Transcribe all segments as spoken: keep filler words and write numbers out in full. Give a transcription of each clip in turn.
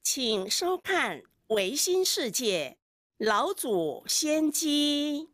请收看《维新世界》，老祖先机。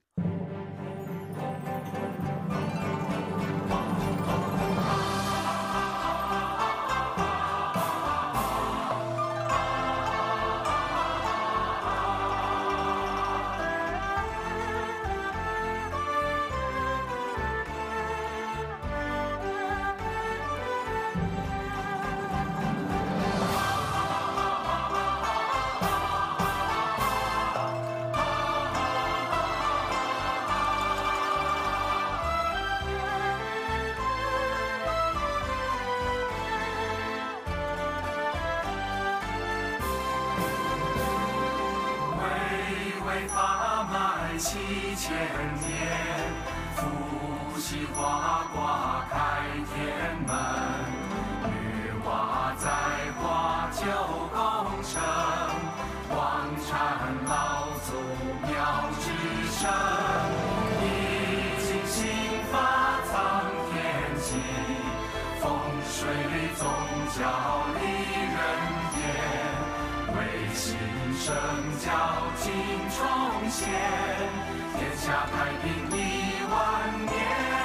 七千年，伏羲花挂开天门，女娲在花九宫城，王禅老祖庙之神，易经心法藏天机，风水宗教立人间，维新圣教今重现，天下太平一万年。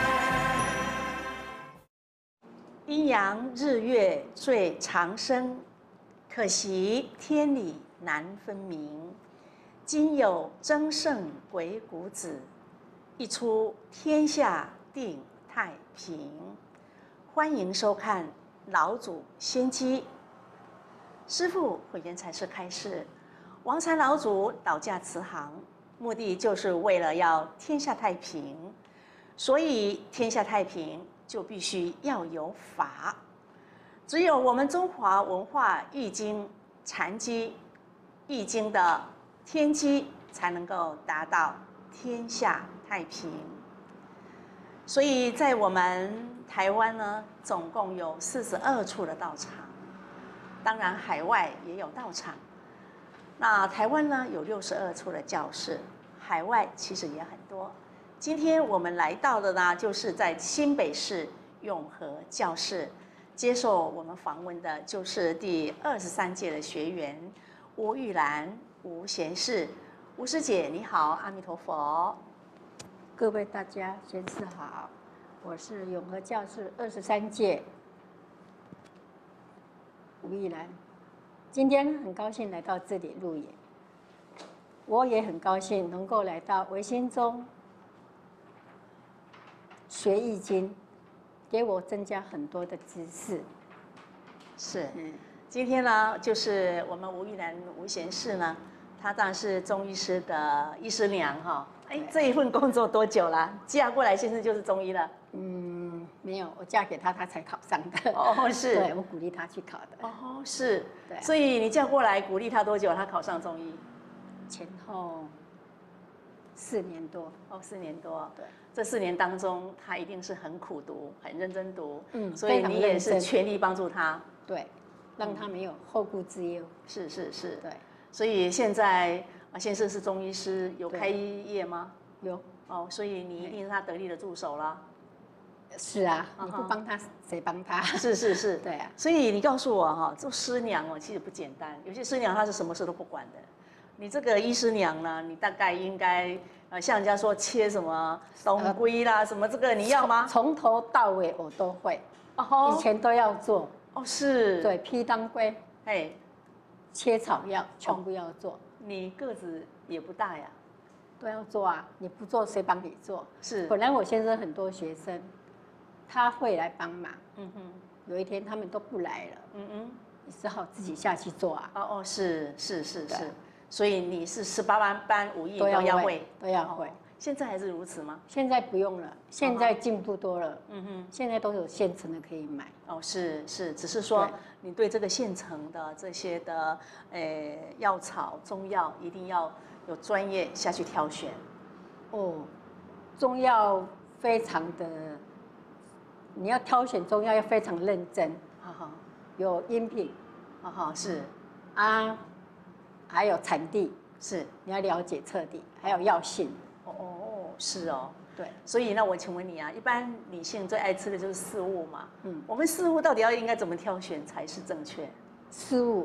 阴阳日月最长生，可惜天理难分明。今有争胜鬼谷子，一出天下定太平。欢迎收看老祖先机。师父慧远禅师开示，王禅老祖导驾慈航，目的就是为了要天下太平，所以天下太平就必须要有法。只有我们中华文化易经禅机，易经的天机才能够达到天下太平。所以在我们台湾呢，总共有四十二处的道场，当然海外也有道场。那台湾呢有六十二处的教室，海外其实也很多。今天我们来到的呢，就是在新北市永和教室，接受我们访问的就是第二十三届的学员吴玉兰吴贤士。吴师姐你好，阿弥陀佛。 各位大家，贤士好，我是永和教室二十三届吴玉兰。今天很高兴来到这里录影，我也很高兴能够来到维新中学易经，给我增加很多的知识。 是，嗯，今天呢，就是我们吴玉兰吴贤士呢，她当然是中医师的医师娘哈。哎，这一份工作多久了？嫁过来现在就是中医了？ 嗯，没有，我嫁给他，他才考上的。 哦，是。 对，我鼓励他去考的。 哦，是。 对。 所以你嫁过来，鼓励他多久？他考上中医？ 前后四年多。 哦，四年多。 对。 这四年当中，他一定是很苦读，很认真读。 嗯。 所以你也是全力帮助他。 对。让他没有后顾之忧。 是是是。 对。 所以现在啊，先生是中医师，有开业吗？ 有。 哦，所以你一定是他得力的助手啦。 是啊，你不帮他，谁帮他？ 是是是， 对啊。 所以你告诉我哈，做师娘哦，其实不简单。有些师娘她是什么事都不管的。你这个医师娘呢，你大概应该呃，像人家说切什么冬龟啦，什么这个你要吗？ 从头到尾我都会。哦。以前都要做。 哦，是。 对，劈当归， 哎， 切草药，全部要做。 你个子也不大呀。 都要做啊！你不做谁帮你做？ 是。 本来我先生很多学生，他会来帮忙。 嗯哼。 有一天他们都不来了。 嗯嗯。 你只好自己下去做啊。 哦哦，是是是是。所以你是十八般般武艺都要会， 都要会。 现在还是如此吗？ 现在不用了，现在进步多了。 嗯哼。 现在都有现成的可以买。 哦，是是，只是说你对这个现成的这些的呃药草中药一定要有专业下去挑选。 哦，中药非常的，你要挑选中药要非常认真。 哈哈， 有音品， 哈哈是啊，还有产地是， 你要了解彻底，还有药性。 哦哦，是哦。 对， 所以那我请问你啊，一般女性最爱吃的就是四物嘛。 嗯， 我们四物到底要应该怎么挑选才是正确？ 四物，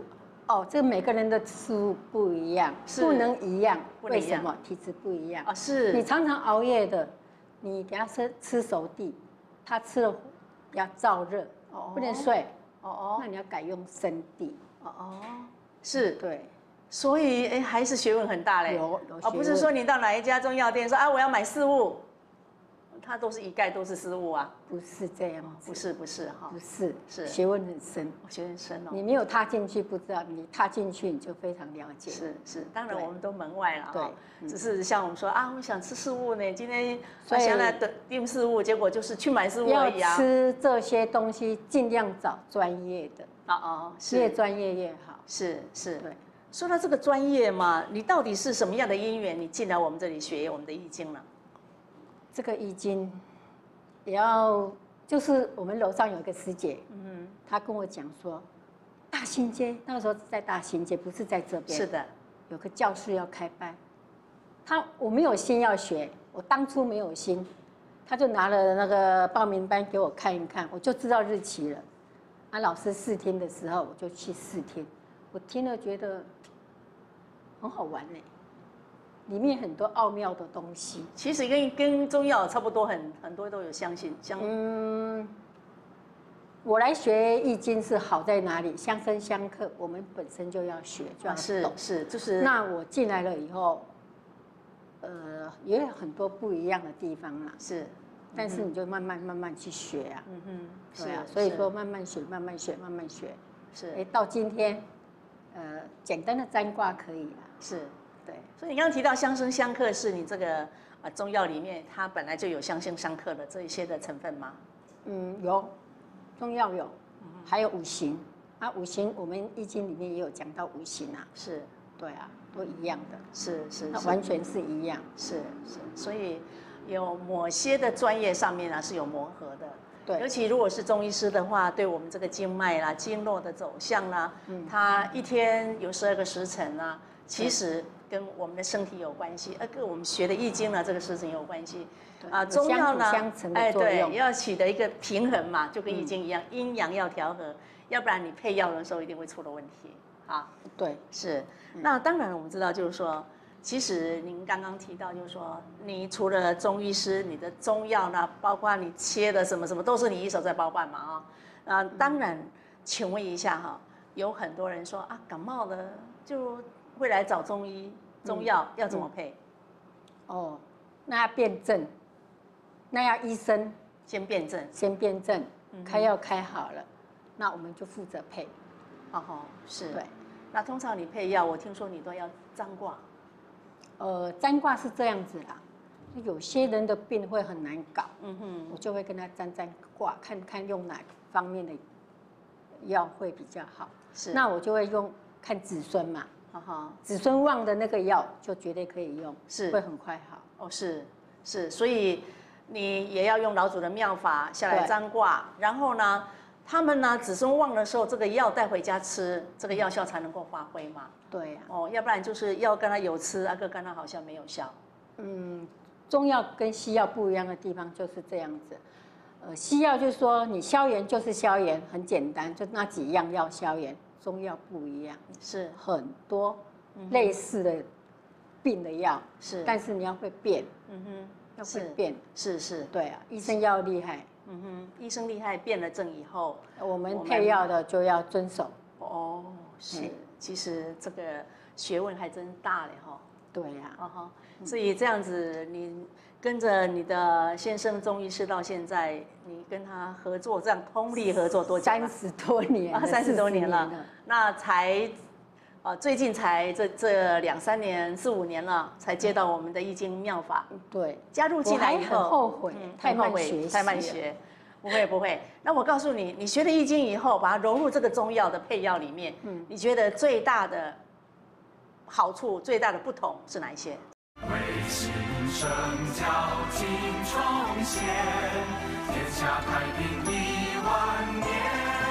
哦，这个每个人的食物不一样，不能一样。 不能一样为什么？体质不一样啊，是你常常熬夜的，你给他吃吃熟地，他吃了要燥热， 哦不能睡， 哦哦那你要改用生地。 哦哦，是， 对， 所以哎，还是学问很大嘞。 有有哦，不是说你到哪一家中药店说啊，我要买四物，它都是一概都是四物啊。 不是这样子， 不是不是哈不，是是学问很深， 学问深哦。 你没有踏进去不知道，你踏进去你就非常了解。 是是，当然对我们都门外了对哈， 嗯只是像我们说啊，我想吃四物呢，今天所以想来的订四物，结果就是去买四物要而已啊。 吃这些东西，尽量找专业的， 哦哦，是越专业越好。 是是。 对， 说到这个专业嘛，你到底是什么样的因缘，你进来我们这里学我们的易经呢？ 这个易经也要，就是我们楼上有一个师姐， 嗯她跟我讲说，大新街那个时候在大新街，不是在这哼， 边， 是的， 有个教室要开班，他我没有心要学，我当初没有心，他就拿了那个报名班给我看一看，我就知道日期了。啊，老师试听的时候，我就去试听，我听了觉得很好玩呢，里面很多奥妙的东西。 其实跟跟中药差不多很，很多都有相信相。 嗯，我来学易经是好在哪里？相生相克，我们本身就要学，就要懂。 是是，就是那我进来了以后，呃，也有很多不一样的地方啦。 是， 但是你就慢慢慢慢去学啊， 嗯哼， 对啊， 是所以说慢慢学，慢慢学，慢慢学。 是哎，到今天，呃，简单的占卦可以了。 是。 对， 所以你刚刚提到相生相克，是你这个呃中药里面它本来就有相生相克的这一些的成分吗？ 嗯，有，中药有，还有五行啊，五行我们易经里面也有讲到五行啊。 是， 对啊，都一样的， 是是， 那是完全是一样。 是是，所以有某些的专业上面啊是有磨合的。 对， 尤其如果是中医师的话，对我们这个经脉啦、经络的走向啦，嗯，它一天有十二个时辰啊，其实跟我们的身体有关系，而跟我们学的易经呢这个时辰有关系。啊，中药呢， 哎， 对，要取得一个平衡嘛，就跟易经一样，阴阳要调和，要不然你配药的时候一定会出了问题。啊， 对， 是。那当然我们知道，就是说。其实您刚刚提到，就是说，你除了中医师，你的中药呢，包括你切的什么什么，都是你一手在包办嘛啊。啊，当然，请问一下哈，有很多人说啊，感冒了就会来找中医，中药要怎么配？ 哦，那要辨证，那要医生先辨证， 先辨证，开药开好了，那我们就负责配。 哦吼，是。 对。 那通常你配药，我听说你都要占卦。 呃，占卦是这样子啦，有些人的病会很难搞， 嗯哼， 我就会跟他占占卦，看看用哪方面的药会比较好。 是， 那我就会用看子孙嘛， 哈哈， 子孙旺的那个药就绝对可以用， 是会很快好。 哦，是是，所以你也要用老祖的妙法下来占卦，然后呢，他们呢子孙旺的时候，这个药带回家吃，这个药效才能够发挥嘛。 对呀、啊， 哦，要不然就是药跟他有吃，啊个跟他好像没有效。 嗯，中药跟西药不一样的地方就是这样子。呃，西药就是说你消炎就是消炎，很简单，就那几样药消炎。中药不一样， 是很多类似的病的药， 是， 但是你要会变， 嗯哼， 要会变， 是是， 对啊，医生要厉害， 嗯哼，医生厉害，变了症以后， 我们配药的就要遵守。 哦，是，其实这个学问还真大嘞哈。 对呀， 啊哈，所以这样子，你跟着你的先生中医师到现在，你跟他合作这样通力合作多久了？ 三十多年啊，三十多年了。那才，啊，最近才这这两三年、四五年了，才接到我们的易经妙法。 对， 加入进来以后， 很后悔，太慢学， 太慢学。不会不会，那我告诉你，你学了易经以后，把它融入这个中药的配药里面，嗯，你觉得最大的好处、最大的不同是哪一些？ 为心生交，尽重现，天下太平一万年。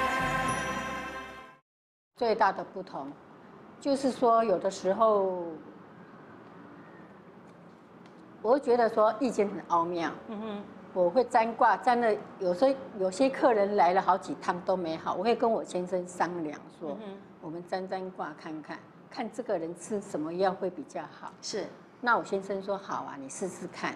最大的不同，就是说有的时候，我会觉得说易经很奥妙。嗯哼。我会占卦，占了有时候有些客人来了好几趟都没好，我会跟我先生商量说，嗯、 我们沾沾卦看看，看这个人吃什么药会比较好。 是。 那我先生说好啊，你试试看。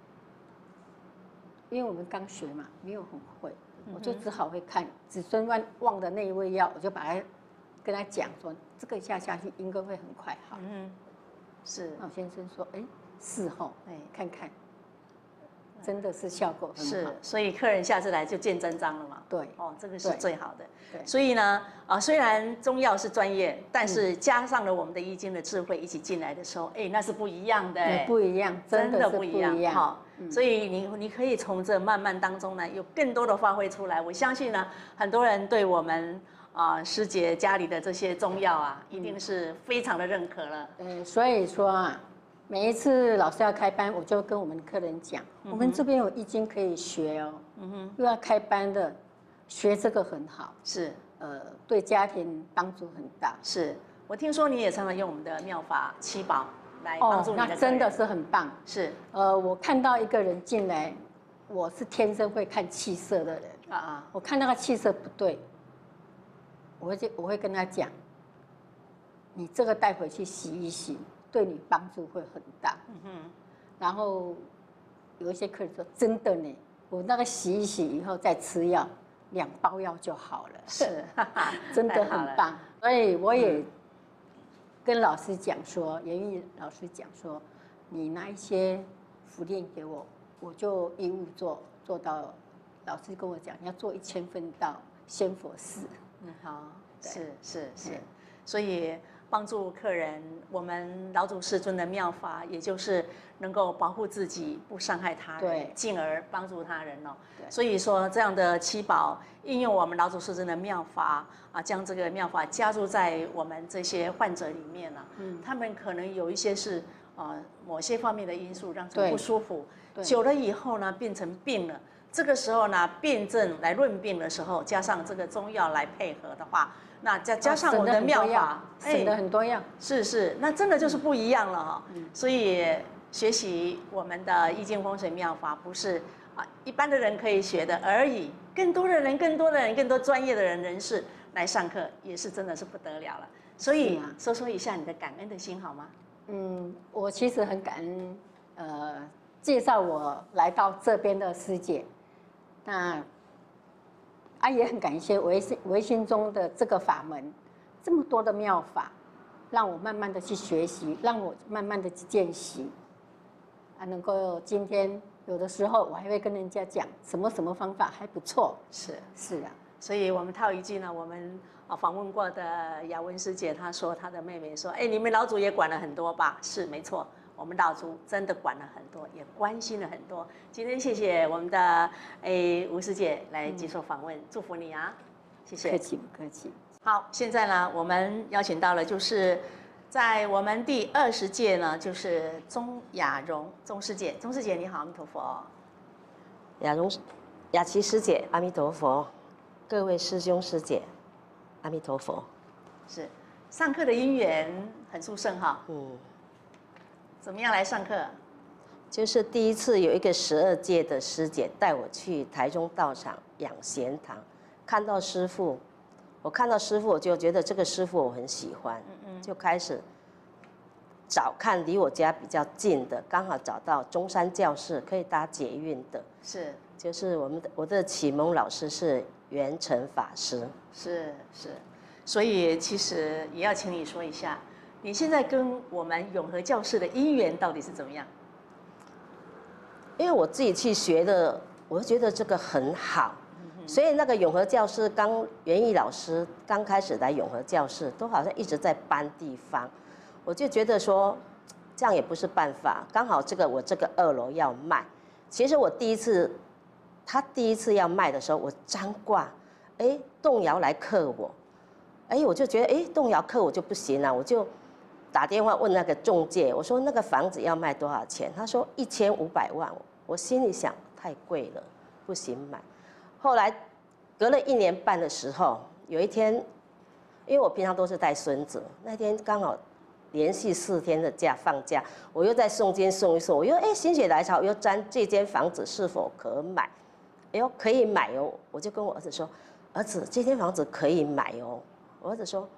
因为我们刚学嘛，没有很会，我就只好会看子孙旺旺的那一味药，我就把它跟他讲说，这个下下去应该会很快好。 嗯，是。 那我先生说，哎，事后哎看看，真的是效果很好。 是，所以客人下次来就见真章了嘛。 对， 哦，这个是最好的。 对。 所以呢，啊，虽然中药是专业，但是加上了我们的易经的智慧一起进来的时候，哎，那是不一样的。 不一样，真的不一样。 哈。所以你你可以从这慢慢当中呢，有更多的发挥出来。我相信呢，很多人对我们啊、呃、师姐家里的这些中药啊，一定是非常的认可了。 嗯，所以说啊，每一次老师要开班，我就跟我们客人讲，嗯、我们这边有易经可以学哦，嗯哼，又要开班的，学这个很好， 是， 呃，对家庭帮助很大。 是我听说你也常常用我们的妙法七宝。来帮助你的客人， 那真的是很棒。 是， 呃，我看到一个人进来，我是天生会看气色的人啊啊，我看那个气色不对，我会我会跟他讲，你这个带回去洗一洗，对你帮助会很大。嗯哼。然后有一些客人说，真的呢，我那个洗一洗以后再吃药，两包药就好了。 是， 真的很棒。所以我也。嗯跟老师讲说，严玉老师讲说，你拿一些符令给我，我就义务做做到。老师跟我讲，你要做一千份到仙佛寺。 嗯，好，是是是，所以帮助客人，我们老祖师尊的妙法，也就是能够保护自己，不伤害他人，进而帮助他人哦。所以说，这样的七宝应用我们老祖师尊的妙法啊，将这个妙法加入在我们这些患者里面了、啊。嗯，他们可能有一些是呃某些方面的因素让他不舒服，久了以后呢变成病了。这个时候呢，辩证来论病的时候，加上这个中药来配合的话，那加加上我们的妙法， 省了很多药。 是是，那真的就是不一样了哈、哦。嗯、所以学习我们的易经风水妙法，不是啊一般的人可以学的而已，更多的人、更多的人、更多专业的人人士来上课，也是真的是不得了了。所以、啊、说说一下你的感恩的心好吗？ 嗯，我其实很感恩，呃，介绍我来到这边的师姐。那啊也很感谢唯心唯心中的这个法门，这么多的妙法，让我慢慢的去学习，让我慢慢的去见习，啊，能够今天有的时候我还会跟人家讲什么什么方法还不错， 是是啊， 所以我们套一句呢，我们啊访问过的雅文师姐，她说她的妹妹说，哎，你们老祖也管了很多吧？是没错。我们老祖真的管了很多，也关心了很多。今天谢谢我们的诶吴师姐来接受访问，嗯、祝福你啊，谢谢。 客气不客气。 好，现在呢，我们邀请到了就是在我们第二十届呢，就是钟雅蓉钟师姐，钟师姐你好，阿弥陀佛。 雅蓉、雅琪师姐，阿弥陀佛。各位师兄师姐，阿弥陀佛。 是，上课的因缘很殊胜哈。嗯。怎么样来上课？ 就是第一次有一个十二届的师姐带我去台中道场养贤堂，看到师父，我看到师父我就觉得这个师父我很喜欢，嗯嗯，就开始找看离我家比较近的，刚好找到中山教室可以搭捷运的， 是， 就是我们的我的启蒙老师是圆成法师， 是是，所以其实也要请你说一下。你现在跟我们永和教室的因缘到底是怎么样？ 因为我自己去学的，我觉得这个很好，嗯、所以那个永和教室刚袁毅老师刚开始来永和教室，都好像一直在搬地方，我就觉得说这样也不是办法。刚好这个我这个二楼要卖，其实我第一次他第一次要卖的时候，我占卦，哎，动摇来克我，哎，我就觉得哎，动摇克我就不行了，我就。打电话问那个中介，我说那个房子要卖多少钱？他说一千五百万。我心里想太贵了，不行买。后来隔了一年半的时候，有一天，因为我平常都是带孙子，那天刚好连续四天的假放假，我又在送金送一送，我又哎心血来潮，又沾这间房子是否可买？哎呦可以买哦，我就跟我儿子说，儿子这间房子可以买哦。我儿子说。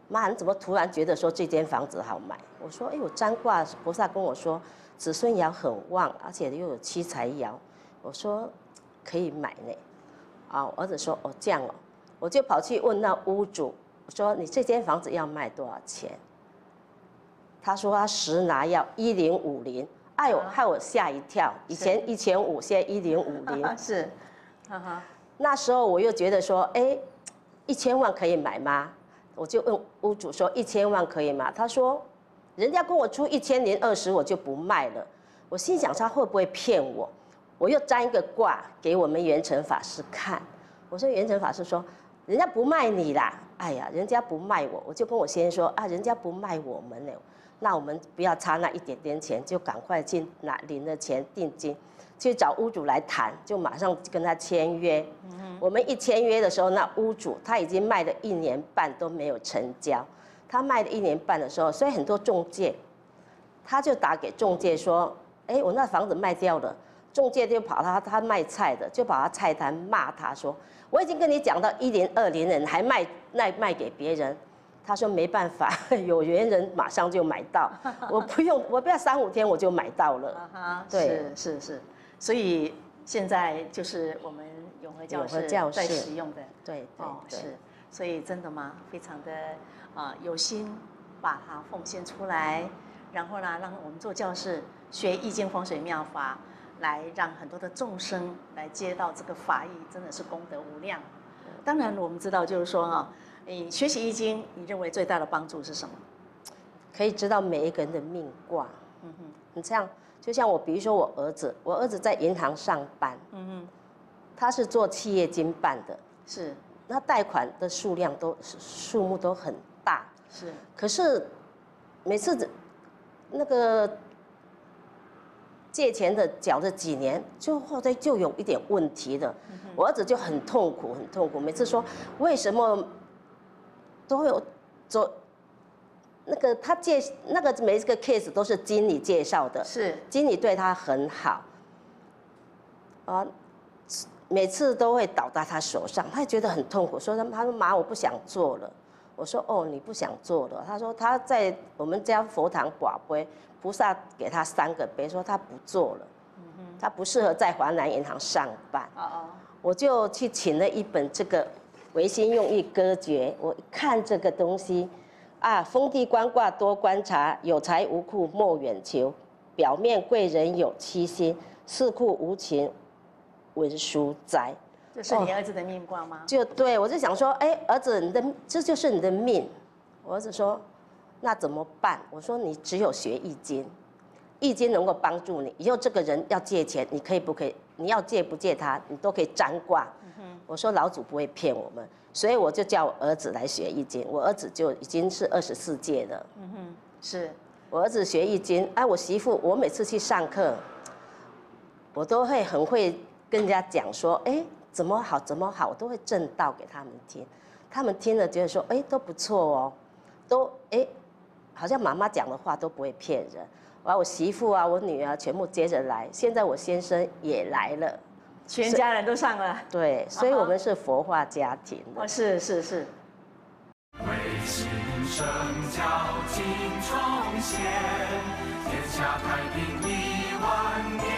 妈，你怎么突然觉得说这间房子好买？我说，哎，我占卦菩萨跟我说，子孙爻很旺，而且又有七财爻，我说可以买呢。啊，我儿子说，哦，这样哦，我就跑去问那屋主，我说你这间房子要卖多少钱？他说他实拿要一零五零，哎呦，害我吓一跳，以前一千五，现在一零五零， 是，哈哈， 那时候我又觉得说，哎，一千万可以买吗？我就问屋主说一千万可以吗？他说，人家跟我出一千零二十，我就不卖了。我心想他会不会骗我？我又占一个卦给我们元成法师看，我说元成法师说，人家不卖你啦，哎呀，人家不卖我，我就跟我先生说啊，人家不卖我们呢，那我们不要差那一点点钱，就赶快去拿领了钱定金，去找屋主来谈，就马上跟他签约。嗯、我们一签约的时候，那屋主他已经卖了一年半都没有成交，他卖了一年半的时候，所以很多中介，他就打给中介说，哎，我那房子卖掉了。中介就跑他，他卖菜的，就跑他菜摊骂他说：“我已经跟你讲到一零二零了，你还卖卖卖给别人。”他说：“没办法，有缘人马上就买到，我不用，我不要三五天我就买到了。” 啊， 对， 是是是，所以现在就是我们永和教室在使用的， 对对哦是，所以真的吗？非常的啊、呃、有心把它奉献出来，然后呢，让我们做教室学易经风水妙法。来让很多的众生来接到这个法益，真的是功德无量。当然，我们知道就是说啊，你学习易经，你认为最大的帮助是什么？ 可以知道每一个人的命卦。嗯哼，你这样，就像我，比如说我儿子，我儿子在银行上班，嗯哼，他是做企业经办的， 是， 那贷款的数量都数目都很大， 是， 可是每次那个。借钱的缴了几年，就后来就有一点问题了。嗯、我儿子就很痛苦，很痛苦。每次说为什么都有走那个他介那个每一个 case 都是经理介绍的， 是经理对他很好啊，每次都会倒在他手上，他也觉得很痛苦。说他他说妈，我不想做了。我说哦，你不想做了？他说他在我们家佛堂跋杯。菩萨给他三个杯，说他不做了，嗯、他不适合在华南银行上班。哦哦，我就去请了一本这个《唯心用意歌诀》，我一看这个东西，啊，封地官卦多观察，有财无库莫远求，表面贵人有七星，四库无情文书灾。 这是你儿子的命卦吗？ 哦、就对，我就想说，哎，儿子，你的这就是你的命。我儿子说。那怎么办？我说你只有学易经，易经能够帮助你。以后这个人要借钱，你可以不可以？你要借不借他，你都可以占卦。嗯、我说老祖不会骗我们，所以我就叫我儿子来学易经。我儿子就已经是二十四届了。嗯哼， 是我儿子学易经。哎，我媳妇，我每次去上课，我都会很会跟人家讲说，哎，怎么好怎么好，我都会正道给他们听。他们听了觉得说，哎，都不错哦，都哎。好像妈妈讲的话都不会骗人，完我媳妇啊，我女儿全部接着来，现在我先生也来了， 全家人都上了。 对，所以我们是佛化家庭的。 哦，是是是。 唯心圣教尽重现，天下太平一万年。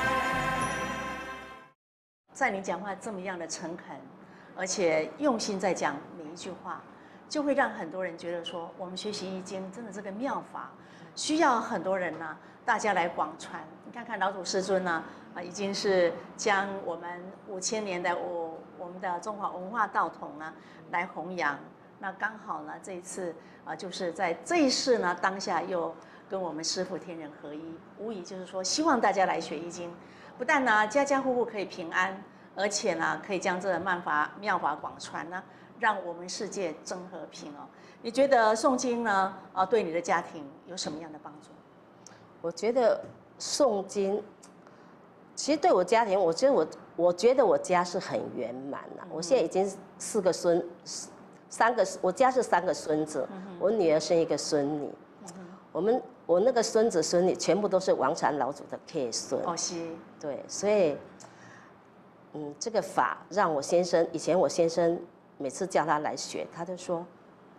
在你讲话这么样的诚恳，而且用心在讲每一句话。就会让很多人觉得说，我们学习易经真的这个妙法，需要很多人呢、啊，大家来广传。你看看老祖师尊呢，啊，已经是将我们五千年的我我们的中华文化道统呢来弘扬。那刚好呢，这一次啊，就是在这一世呢当下又跟我们师父天人合一，无疑就是说，希望大家来学易经，不但呢家家户户可以平安，而且呢可以将这个妙法妙法广传呢。让我们世界真和平哦。你觉得诵经呢？啊，对你的家庭有什么样的帮助？ 我觉得诵经，其实对我家庭，我觉得我我觉得我家是很圆满了。嗯、我现在已经四个孙，三个我家是三个孙子，嗯、我女儿生一个孙女。嗯、我们我那个孙子孙女全部都是王禅老祖的客孙。 哦，是。 对，所以，嗯，这个法让我先生，以前我先生。每次叫他来学，他就说：“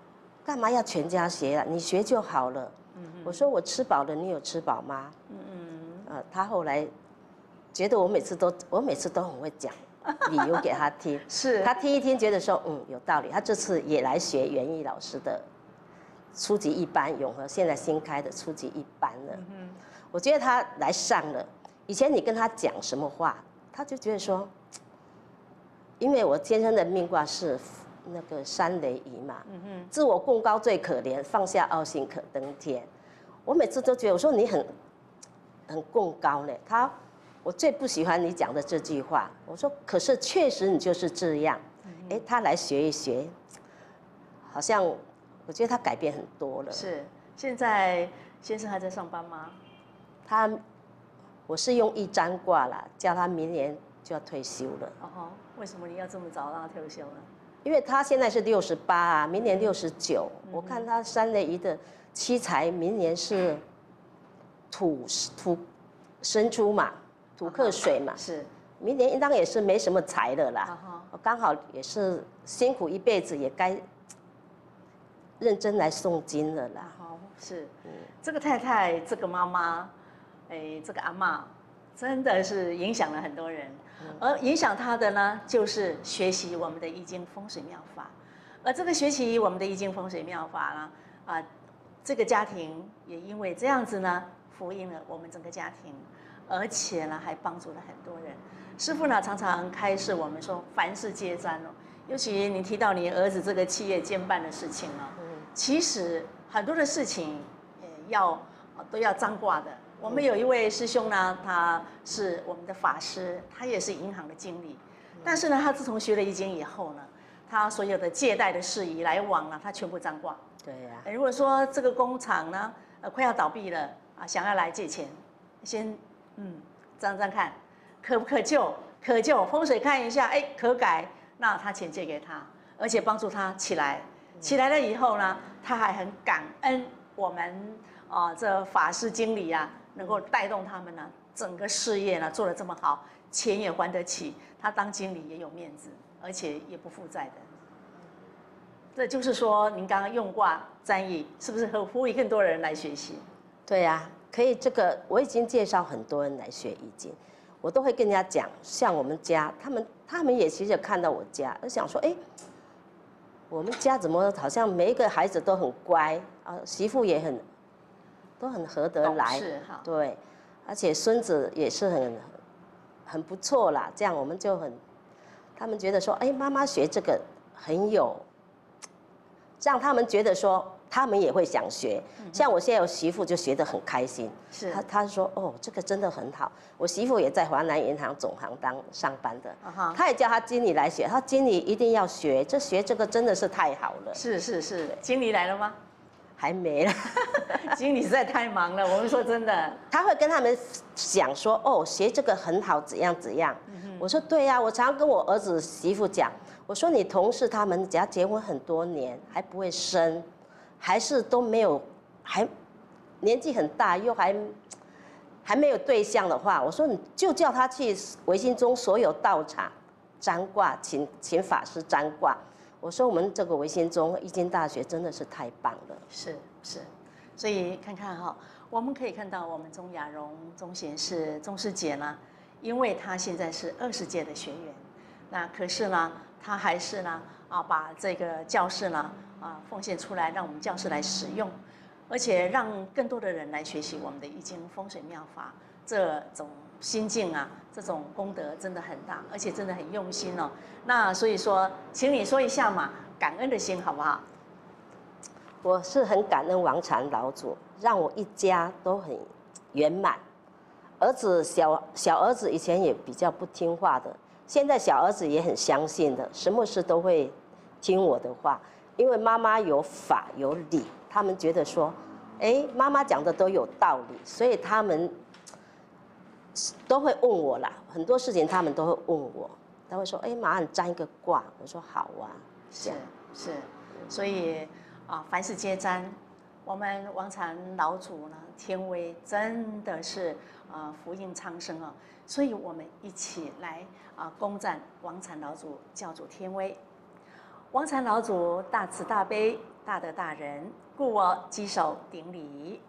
干嘛要全家学啊？你学就好了。嗯、我说我吃饱了，你有吃饱吗？嗯嗯。呃，他后来觉得我每次都我每次都很会讲理由给他听， 是他听一听觉得说嗯有道理。他这次也来学园艺老师的初级一班，永和现在新开的初级一班了。嗯、我觉得他来上了，以前你跟他讲什么话，他就觉得说，因为我先生的命卦是那个山雷乙嘛，嗯哼，自我贡高最可怜，放下傲心可登天。我每次都觉得，我说你很很贡高呢，他我最不喜欢你讲的这句话。我说可是确实你就是这样，哎、嗯，他来学一学，好像我觉得他改变很多了。 是，现在先生还在上班吗？ 他，我是用一占卦啦，叫他明年就要退休了。 哦，为什么你要这么早让他退休呢？ 因为他现在是六十八啊，明年六十九。我看他山雷乙的七财，明年是土土生猪嘛，土克水嘛， 是， 明年应当也是没什么财了啦。我刚好也是辛苦一辈子，也该认真来诵经了啦。 好，是，这个太太，这个妈妈，哎，这个阿嬷，真的是影响了很多人。而影响他的呢，就是学习我们的易经风水妙法。而这个学习我们的易经风水妙法呢，啊，这个家庭也因为这样子呢，福音了我们整个家庭，而且呢，还帮助了很多人。师父呢，常常开示我们说，凡事皆占哦。尤其你提到你儿子这个企业兼办的事情呢，其实很多的事情，呃，要都要占卦的。我们有一位师兄呢，他是我们的法师，他也是银行的经理，但是呢，他自从学了易经以后呢，他所有的借贷的事宜来往呢，他全部占卦。 对呀、 啊。如果说这个工厂呢，呃，快要倒闭了啊，想要来借钱，先嗯占占看，可不可救？可救，风水看一下，哎，可改，那他钱借给他，而且帮助他起来，起来了以后呢，他还很感恩我们啊、呃，这法师经理啊。能够带动他们呢，整个事业呢做得这么好，钱也还得起，他当经理也有面子，而且也不负债的。这就是说，您刚刚用卦占易，是不是很呼吁更多人来学习？ 对呀、啊，可以。这个我已经介绍很多人来学易经，我都会跟人家讲，像我们家，他们他们也其实看到我家，就想说，哎，我们家怎么好像每一个孩子都很乖啊，媳妇也很。都很合得来，对，而且孙子也是很很不错啦。这样我们就很，他们觉得说，哎，妈妈学这个很有，让他们觉得说，他们也会想学。嗯、像我现在有媳妇就学得很开心，是，他他说，哦，这个真的很好。我媳妇也在华南银行总行当上班的，uh-huh. 他也叫他经理来学，他经理一定要学，这学这个真的是太好了。 是是是，经理来了吗？ 还没了， 经理实在太忙了。我们说真的， 他会跟他们讲说，哦，学这个很好，怎样怎样。嗯、我说对呀、啊，我常常跟我儿子媳妇讲，我说你同事他们只要结婚很多年还不会生，还是都没有，还年纪很大又还还没有对象的话，我说你就叫他去唯心中所有道场占卦，请请法师占卦。我说我们这个唯心中易经大学真的是太棒了， 是是，所以看看哈、哦，我们可以看到我们钟雅蓉钟贤士钟师姐呢，因为她现在是二十届的学员，那可是呢，她还是呢啊把这个教室呢啊奉献出来，让我们教室来使用，而且让更多的人来学习我们的易经风水妙法，这种心境啊，这种功德真的很大，而且真的很用心哦。那所以说，请你说一下嘛，感恩的心好不好？ 我是很感恩王禅老祖，让我一家都很圆满。儿子小小儿子以前也比较不听话的，现在小儿子也很相信的，什么事都会听我的话，因为妈妈有法有理，他们觉得说，哎，妈妈讲的都有道理，所以他们都会问我啦，很多事情他们都会问我。他会说：“哎，麻烦占一个卦。”我说：“好啊。” 是是，所以啊，凡事皆占。我们王禅老祖呢，天威真的是啊福荫苍生啊，所以我们一起来啊恭赞王禅老祖教主天威。王禅老祖大慈大悲， 大德大人，故我稽首顶礼。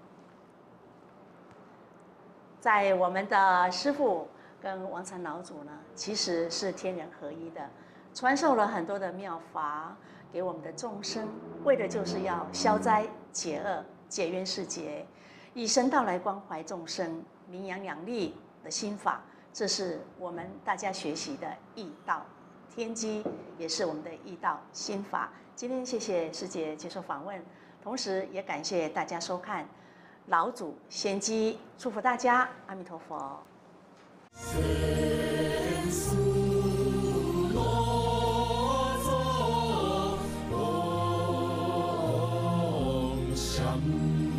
在我们的师父跟王禅老祖呢，其实是天人合一的，传授了很多的妙法给我们的众生，为的就是要消灾解厄、解冤释结，以神道来关怀众生，名扬两利的心法，这是我们大家学习的义道。天机也是我们的义道心法。今天谢谢师姐接受访问，同时也感谢大家收看老祖先机，祝福大家，阿弥陀佛。 神速罗座，嗡祥。